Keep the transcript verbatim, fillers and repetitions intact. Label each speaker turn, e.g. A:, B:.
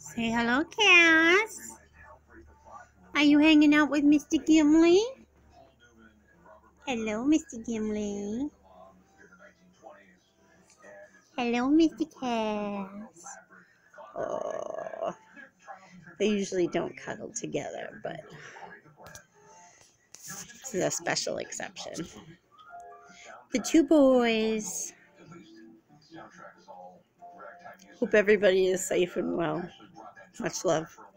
A: Say hello, Cass. Are you hanging out with Mister Gimli? Hello, Mister Gimli. Hello, Mister Cass. Oh, they usually don't cuddle together, but this is a special exception. The two boys. Hope everybody is safe and well. Much love.